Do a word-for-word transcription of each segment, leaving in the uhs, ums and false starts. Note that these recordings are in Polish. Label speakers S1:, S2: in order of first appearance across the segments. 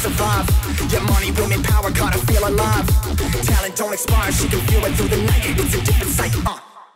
S1: survive. Your money, women, power, gotta feel alive. Talent don't expire, she can feel it through the night. It's a different sight, uh.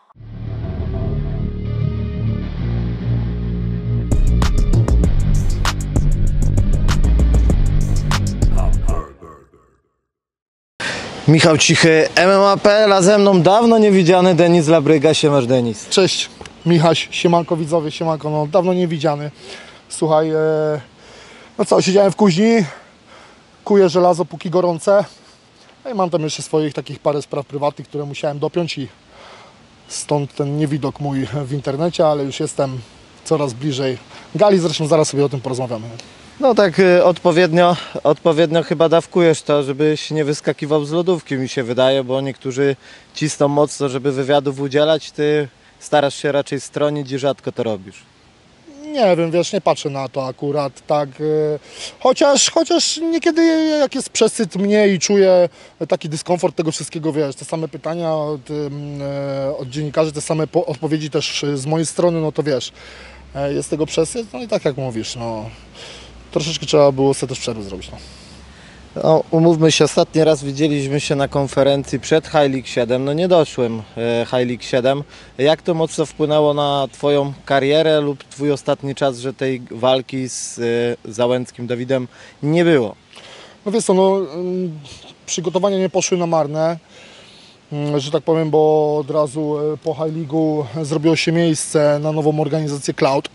S2: Michał Cichy, M M A kropka P L, a ze mną dawno niewidziany Denis Labryga. Siemasz, Denis.
S3: Cześć, Michaś, siemanko widzowie, siemanko, no dawno niewidziany. Słuchaj, e, no co, siedziałem w kuźni, kuję żelazo póki gorące. No i mam tam jeszcze swoich takich parę spraw prywatnych, które musiałem dopiąć i stąd ten niewidok mój w internecie, ale już jestem coraz bliżej gali, zresztą zaraz sobie o tym porozmawiamy.
S2: No tak y, odpowiednio, odpowiednio chyba dawkujesz to, żebyś nie wyskakiwał z lodówki, mi się wydaje, bo niektórzy cisną mocno, żeby wywiadów udzielać, ty starasz się raczej stronić i rzadko to robisz.
S3: Nie wiem, wiesz, nie patrzę na to akurat tak, y, chociaż, chociaż niekiedy jak jest przesyt mnie i czuję taki dyskomfort tego wszystkiego, wiesz, te same pytania od, y, od dziennikarzy, te same po, odpowiedzi też z mojej strony, no to wiesz, y, jest tego przesyt, no i tak jak mówisz, no troszeczkę trzeba było sobie też przerwy zrobić. No.
S2: No, umówmy się, ostatni raz widzieliśmy się na konferencji przed High League siedem, no nie doszłem e, High League siedem. Jak to mocno wpłynęło na Twoją karierę lub Twój ostatni czas, że tej walki z e, Załęckim Dawidem nie było?
S3: No wiesz co, no, ym, przygotowania nie poszły na marne, ym, że tak powiem, bo od razu y, po High League'u zrobiło się miejsce na nową organizację Cloud.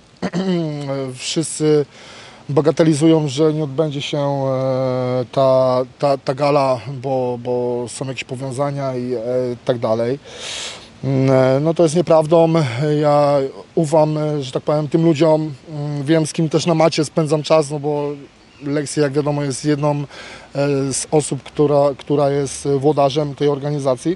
S3: Wszyscy bagatelizują, że nie odbędzie się e, ta, ta, ta gala, bo, bo są jakieś powiązania i e, tak dalej. E, no to jest nieprawdą. Ja ufam, że tak powiem, tym ludziom. Wiem, z kim też na macie spędzam czas, no bo Lexi, jak wiadomo, jest jedną e, z osób, która, która jest włodarzem tej organizacji.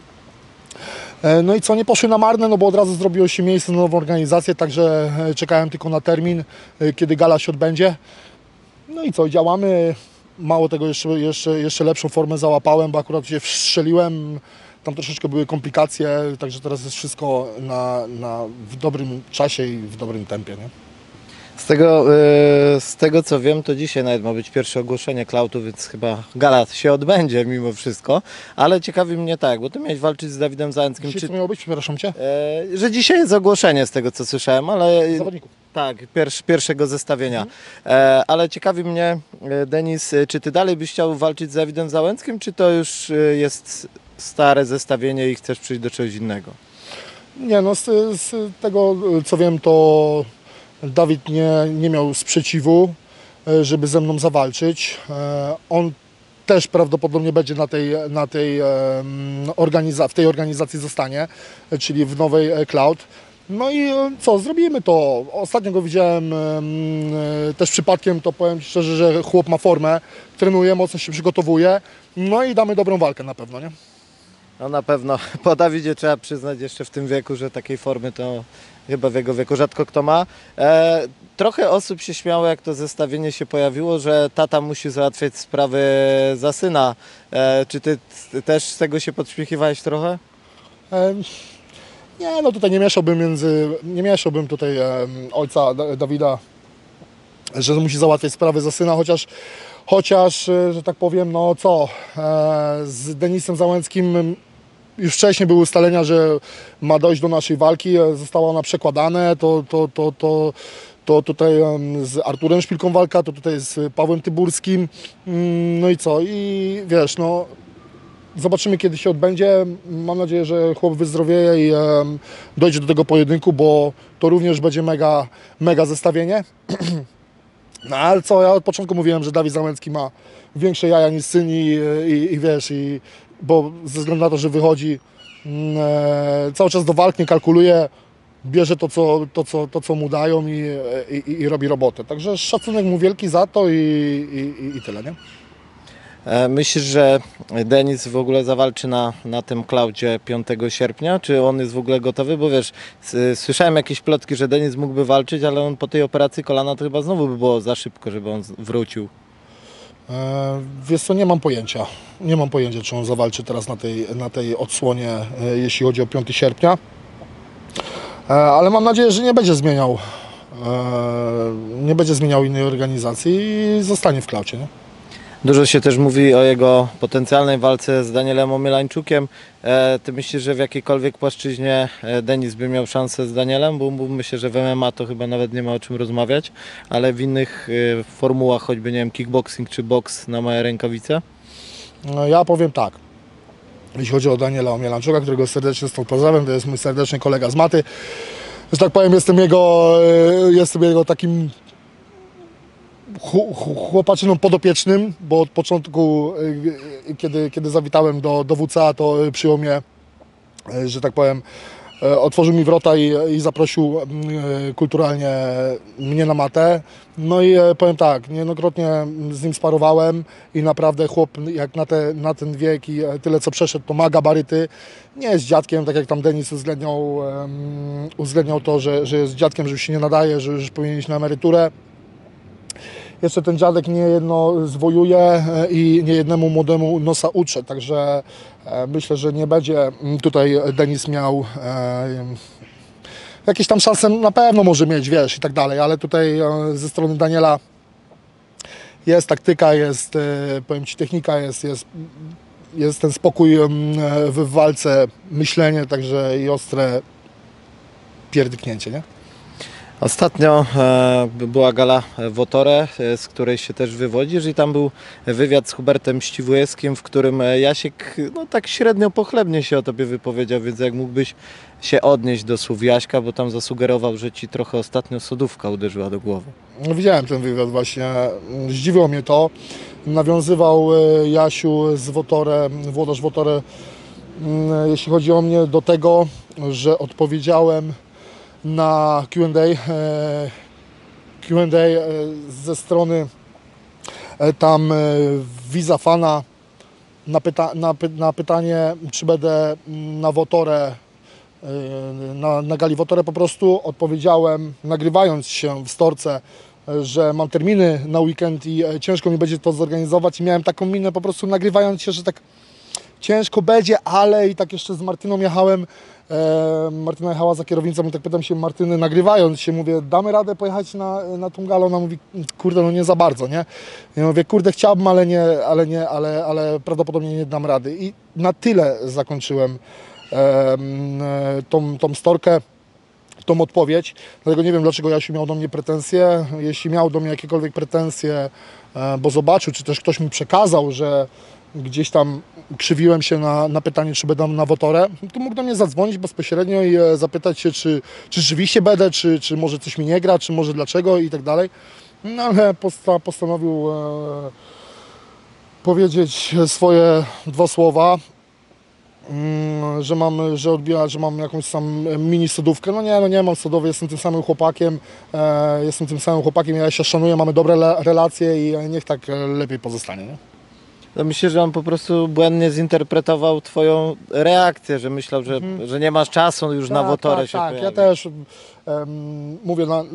S3: E, no i co, nie poszły na marne, no bo od razu zrobiło się miejsce na nową organizację, także czekałem tylko na termin, e, kiedy gala się odbędzie. No i co, działamy. Mało tego, jeszcze, jeszcze, jeszcze lepszą formę załapałem, bo akurat się wstrzeliłem. Tam troszeczkę były komplikacje, także teraz jest wszystko na, na, w dobrym czasie i w dobrym tempie. Nie?
S2: Z tego, yy, z tego co wiem, to dzisiaj nawet ma być pierwsze ogłoszenie Cloudu, więc chyba gala się odbędzie mimo wszystko. Ale ciekawi mnie tak, bo ty miałeś walczyć z Dawidem Załęckim.
S3: Dzisiaj
S2: czy...
S3: to miało być, przepraszam cię?
S2: Yy, że dzisiaj jest ogłoszenie z tego co słyszałem, ale...
S3: Zawodników.
S2: Tak, pierwsz, pierwszego zestawienia. Mhm. E, ale ciekawi mnie, Denis, czy ty dalej byś chciał walczyć z Dawidem Załęckim, czy to już jest stare zestawienie i chcesz przyjść do czegoś innego?
S3: Nie, no z, z tego co wiem, to Dawid nie, nie miał sprzeciwu, żeby ze mną zawalczyć. E, on też prawdopodobnie będzie na tej, na tej, e, organiza- w tej organizacji zostanie, czyli w nowej Cloud. No i co, zrobimy to. Ostatnio go widziałem e, też przypadkiem, to powiem Ci szczerze, że chłop ma formę, trenuje, mocno się przygotowuje, no i damy dobrą walkę na pewno, nie?
S2: No na pewno, po Dawidzie trzeba przyznać jeszcze w tym wieku, że takiej formy to chyba w jego wieku rzadko kto ma. E, trochę osób się śmiało, jak to zestawienie się pojawiło, że tata musi załatwiać sprawy za syna. E, czy ty też z tego się podśmiechiwałeś trochę?
S3: E, Nie, no tutaj nie mieszałbym między, nie mieszałbym tutaj e, ojca Dawida, że musi załatwiać sprawy za syna, chociaż, chociaż, e, że tak powiem, no co, e, z Denisem Załęckim już wcześniej były ustalenia, że ma dojść do naszej walki, e, została ona przekładane, to, to, to, to, to tutaj e, z Arturem Szpilką walka, to tutaj z Pawłem Tyburskim, mm, no i co, i wiesz, no zobaczymy, kiedy się odbędzie. Mam nadzieję, że chłop wyzdrowieje i e, dojdzie do tego pojedynku, bo to również będzie mega, mega zestawienie. No ale co, ja od początku mówiłem, że Dawid Załęcki ma większe jaja niż syn i, i, i wiesz, i, bo ze względu na to, że wychodzi e, cały czas do walk, nie kalkuluje, bierze to, co, to, co, to, co mu dają i, i, i robi robotę. Także szacunek mu wielki za to i, i, i tyle, nie?
S2: Myślisz, że Denis w ogóle zawalczy na, na tym Cloudzie piątego sierpnia? Czy on jest w ogóle gotowy? Bo wiesz, słyszałem jakieś plotki, że Denis mógłby walczyć, ale on po tej operacji kolana to chyba znowu by było za szybko, żeby on wrócił.
S3: E, wiesz co, nie mam pojęcia. Nie mam pojęcia, czy on zawalczy teraz na tej, na tej odsłonie, e, jeśli chodzi o piątego sierpnia. E, ale mam nadzieję, że nie będzie zmieniał e, nie będzie zmieniał innej organizacji i zostanie w Cloudzie, nie?
S2: Dużo się też mówi o jego potencjalnej walce z Danielem Omylańczukiem. E, ty myślisz, że w jakiejkolwiek płaszczyźnie Denis by miał szansę z Danielem? Bo, bo myślę, że w M M A to chyba nawet nie ma o czym rozmawiać, ale w innych e, formułach, choćby nie wiem, kickboxing czy boks na małe rękawice?
S3: No, ja powiem tak. Jeśli chodzi o Daniela Omylańczuka, którego serdecznie stąd pozdrawiam, to jest mój serdeczny kolega z maty. Że tak powiem, jestem jego, jestem jego takim chłopaczyną podopiecznym, bo od początku, kiedy, kiedy zawitałem do, do W C A, to przyjął mnie, że tak powiem, otworzył mi wrota i, i zaprosił kulturalnie mnie na matę. No i powiem tak, niejednokrotnie z nim sparowałem i naprawdę chłop jak na, te, na ten wiek i tyle co przeszedł, to ma gabaryty. Nie jest dziadkiem, tak jak tam Denis uwzględniał, um, uwzględniał to, że, że jest dziadkiem, że już się nie nadaje, że już powinien iść na emeryturę. Jeszcze ten dziadek niejedno zwojuje i niejednemu młodemu nosa uczy, także myślę, że nie będzie tutaj Denis miał e, jakieś tam szanse, na pewno może mieć, wiesz, i tak dalej, ale tutaj ze strony Daniela jest taktyka, jest, powiem Ci, technika, jest, jest, jest ten spokój w walce, myślenie, także i ostre pierdyknięcie, nie?
S2: Ostatnio e, była gala w Otore, e, z której się też wywodzisz i tam był wywiad z Hubertem Ściwujewskim, w którym Jasiek no, tak średnio pochlebnie się o tobie wypowiedział, więc jak mógłbyś się odnieść do słów Jaśka, bo tam zasugerował, że ci trochę ostatnio sodówka uderzyła do głowy.
S3: No, widziałem ten wywiad właśnie, zdziwiło mnie to. Nawiązywał Jasiu z Wotore, włodarz Wotore, jeśli chodzi o mnie, do tego, że odpowiedziałem na Q and A, Q and A ze strony tam Visa Fana na, pyta na, py na pytanie, czy będę na Wotore, na, na gali Wotore, po prostu odpowiedziałem, nagrywając się w Storce, że mam terminy na weekend i ciężko mi będzie to zorganizować i miałem taką minę po prostu nagrywając się, że tak ciężko będzie, ale i tak jeszcze z Martyną jechałem. E, Martyna jechała za kierownicą i tak pytam się Martyny, nagrywając się, mówię, damy radę pojechać na, na tą galę? Ona mówi, kurde, no nie za bardzo, nie? Ja mówię, kurde, chciałbym, ale nie, ale nie, ale, ale prawdopodobnie nie dam rady. I na tyle zakończyłem e, tą, tą storkę, tą odpowiedź. Dlatego nie wiem, dlaczego Jasiu miał do mnie pretensje. Jeśli miał do mnie jakiekolwiek pretensje, e, bo zobaczył, czy też ktoś mi przekazał, że gdzieś tam krzywiłem się na, na pytanie, czy będę na Wotore, to mógł do mnie zadzwonić bezpośrednio i e, zapytać się, czy, czy rzeczywiście będę, czy, czy może coś mi nie gra, czy może dlaczego i tak dalej. No ale posta, postanowił e, powiedzieć swoje dwa słowa, mm, że mam, że odbija, że mam jakąś tam mini sodówkę. No nie, no nie mam sodowej, jestem tym samym chłopakiem, e, jestem tym samym chłopakiem, ja się szanuję, mamy dobre relacje i niech tak lepiej pozostanie, nie?
S2: No myślę, że on po prostu błędnie zinterpretował twoją reakcję, że myślał, że, mhm. że nie masz czasu już
S3: tak,
S2: na Wotore
S3: tak,
S2: się
S3: tak.
S2: pojawi.
S3: Ja też um, mówię, na,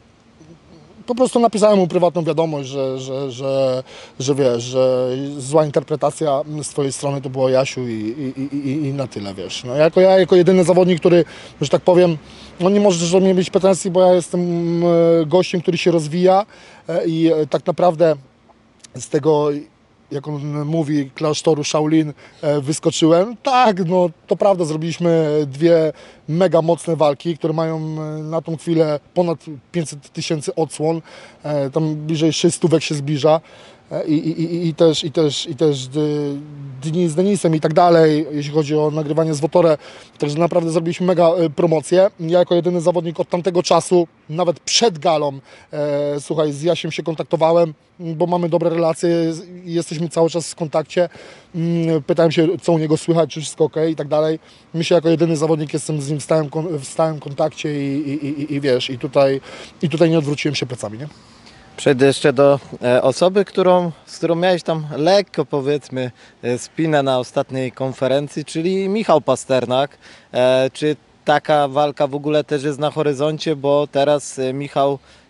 S3: po prostu napisałem mu prywatną wiadomość, że, że, że, że wiesz, że zła interpretacja z twojej strony to było Jasiu i, i, i, i na tyle, wiesz. No, jako ja, jako jedyny zawodnik, który, że tak powiem, no nie możesz do mnie mieć pretensji, bo ja jestem gościem, który się rozwija i tak naprawdę z tego, jak on mówi, klasztoru Shaolin wyskoczyłem. Tak, no to prawda, zrobiliśmy dwie mega mocne walki, które mają na tą chwilę ponad pięćset tysięcy odsłon. Tam bliżej sześć stówek się zbliża. I, i, i, też, i też, i też dni z Denisem i tak dalej, jeśli chodzi o nagrywanie z Wotore. Także naprawdę zrobiliśmy mega promocję. Ja jako jedyny zawodnik od tamtego czasu, nawet przed galą, e, słuchaj, z Jasiem się kontaktowałem, bo mamy dobre relacje, jesteśmy cały czas w kontakcie. Pytałem się, co u niego słychać, czy wszystko ok i tak dalej. Myślę, jako jedyny zawodnik jestem z nim w stałym, w stałym kontakcie i, i, i, i wiesz, i tutaj, i tutaj nie odwróciłem się plecami, nie?
S2: Przejdę jeszcze do e, osoby, którą, z którą miałeś tam lekko, powiedzmy, e, spinę na ostatniej konferencji, czyli Michał Pasternak. E, czy taka walka w ogóle też jest na horyzoncie, bo teraz e, Michał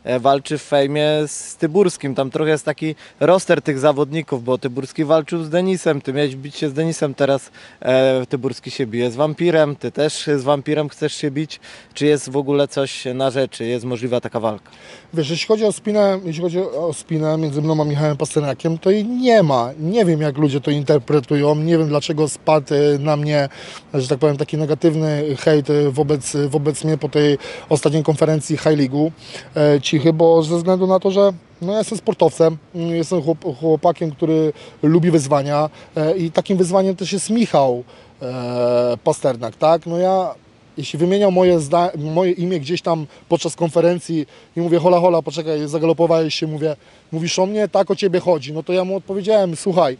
S2: e, walczy w fejmie z Tyburskim. Tam trochę jest taki roster tych zawodników, bo Tyburski walczył z Denisem, ty miałeś bić się z Denisem, teraz e, Tyburski się bije z Wampirem, ty też z Wampirem chcesz się bić. Czy jest w ogóle coś na rzeczy, jest możliwa taka walka?
S3: Wiesz, jeśli chodzi o spinę, jeśli chodzi o spinę między mną a Michałem Pasternakiem, to jej nie ma. Nie wiem, jak ludzie to interpretują, nie wiem, dlaczego spadł na mnie, że tak powiem, taki negatywny hejt wobec, wobec mnie po tej ostatniej konferencji High League'u e, cichy, bo ze względu na to, że no, ja jestem sportowcem, jestem chłop, chłopakiem, który lubi wyzwania e, i takim wyzwaniem też jest Michał e, Pasternak, tak? No ja jeśli wymieniał moje, zda- moje imię gdzieś tam podczas konferencji i mówię, hola, hola, poczekaj, zagalopowałeś się, mówię, mówisz o mnie, tak o ciebie chodzi. No to ja mu odpowiedziałem, słuchaj,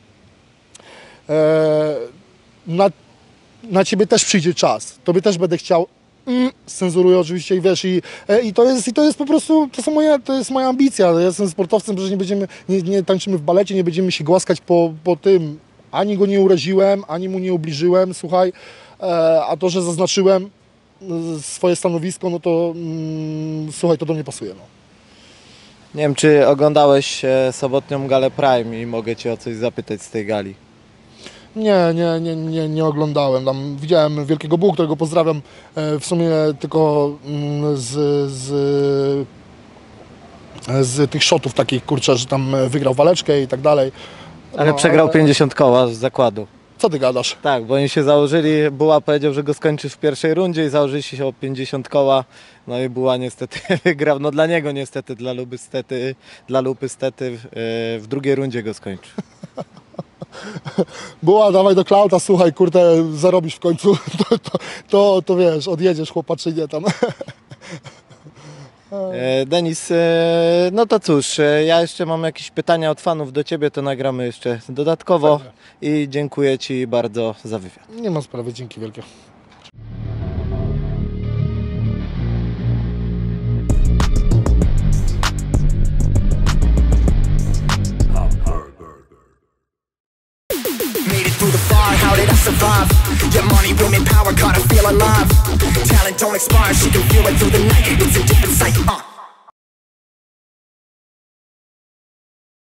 S3: e, na, na ciebie też przyjdzie czas, tobie też będę chciał, mm, cenzuruję oczywiście i wiesz, i, e, i, to jest, i to jest po prostu, to, są moje, to jest moja ambicja, ja jestem sportowcem, że nie będziemy, nie, nie tańczymy w balecie, nie będziemy się głaskać po, po tym, ani go nie uraziłem, ani mu nie ubliżyłem, słuchaj, e, a to, że zaznaczyłem swoje stanowisko, no to mm, słuchaj, to do mnie pasuje. No.
S2: Nie wiem, czy oglądałeś e, sobotnią galę Prime i mogę cię o coś zapytać z tej gali?
S3: Nie, nie, nie, nie, nie oglądałem. Tam widziałem Wielkiego Buł, którego pozdrawiam e, w sumie tylko mm, z, z, z tych shotów takich, kurczę, że tam wygrał waleczkę i tak dalej.
S2: Ale
S3: No,
S2: przegrał
S3: ale-
S2: pięćdziesiąt koła z zakładu.
S3: Co ty gadasz?
S2: Tak, bo oni się założyli, Buła powiedział, że go skończy w pierwszej rundzie i założyli się o pięćdziesiąt koła. No i Buła niestety wygrał, no dla niego niestety, dla Lupy stety, dla Lupy stety yy, w drugiej rundzie go skończy.
S3: Była, dawaj do Klauta, słuchaj, kurde, zarobisz w końcu, to, to, to, to wiesz, odjedziesz chłopaczynie tam.
S2: E, Denis, e, no to cóż, e, ja jeszcze mam jakieś pytania od fanów do Ciebie, to nagramy jeszcze dodatkowo i dziękuję Ci bardzo za wywiad.
S3: Nie ma sprawy, dzięki wielkie.
S1: Made it through the fire, how did I survive? Yeah, money, women, power, gotta feel alive. Talent don't expire, she can feel it through the night.